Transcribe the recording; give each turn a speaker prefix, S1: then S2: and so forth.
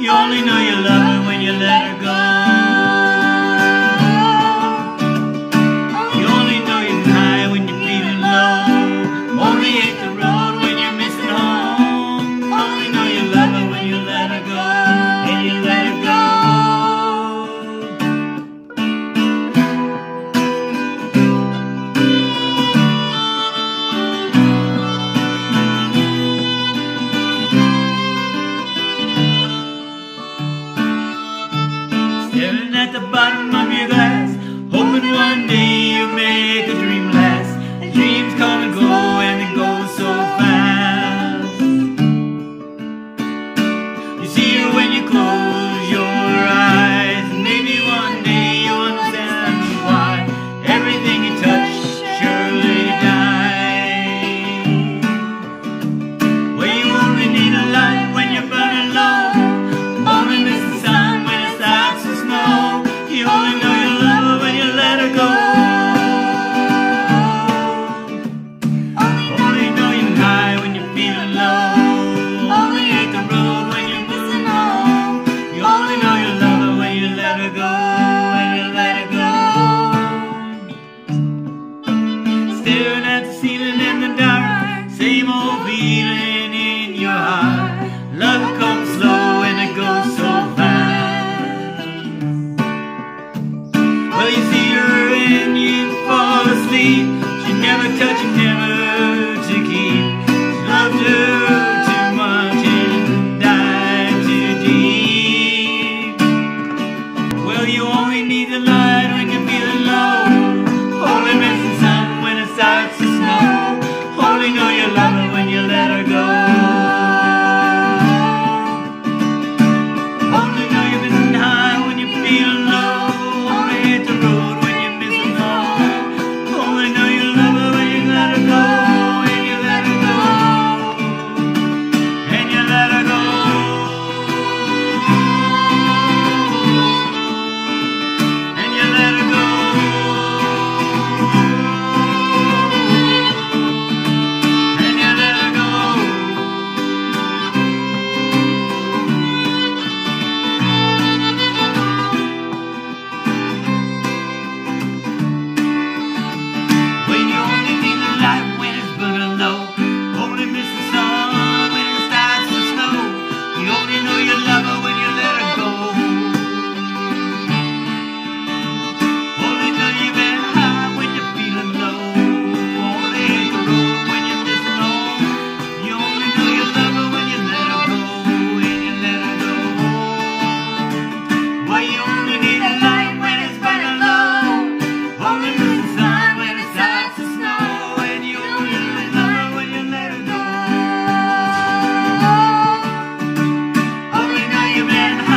S1: You only know you love her when you let her go. You only know you're high when you're feeling low. Only hate the road when you're missing home. Only know you love her when you let her go. And you let her go. Staring at the bottom of your glass, hoping one day you'll make a dream last. And dreams come and go, and they go so fast. You see her when you close your eyes, and maybe one day you'll understand why everything you touch surely dies. Well, you only need a light when you're burning low. Only miss the sun when it starts to snow. You only know you love her when you let her go. Only know you're high when you're feeling low. Only hate the road when you're missing home. You only know you love her when you let her go. When you let her go. Staring at the ceiling in the dark, same old feeling in your heart. Love comes slow and it goes so fast. Well, you see her and you fall asleep. She never touched you, never to keep. She loved her too much and died too deep. Well, you only need the light when you're feeling low. Only miss the sun when it starts to snow. Only know you love her when you let her go. Only know you're missing high when you're feeling low. Only hit the road when you're missing home. Only know you love her when you let her go. And you let her go. And you let her go. And you let her go. And you let her go. When you only need the light when it's burning low. Only miss the sun when it starts to snow. You only know you love her when you let her go. Only know you've been high when you're feeling low. Only hate the road when you're missing home. You only know you love her when you let her go. And you let her go. Well, you only need the light when it's burning low. Only miss the sun when it starts to snow. And you only love her when you let her go. Only know you've been high.